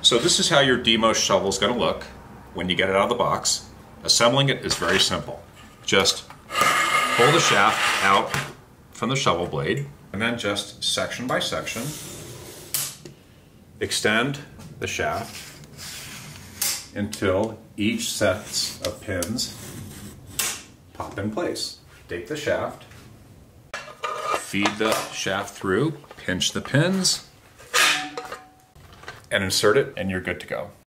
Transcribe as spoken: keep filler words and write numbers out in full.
So this is how your Demos shovel is going to look when you get it out of the box. Assembling it is very simple. Just pull the shaft out from the shovel blade, and then just section by section, extend the shaft until each set of pins pop in place. Take the shaft, feed the shaft through, pinch the pins, and insert it, and you're good to go.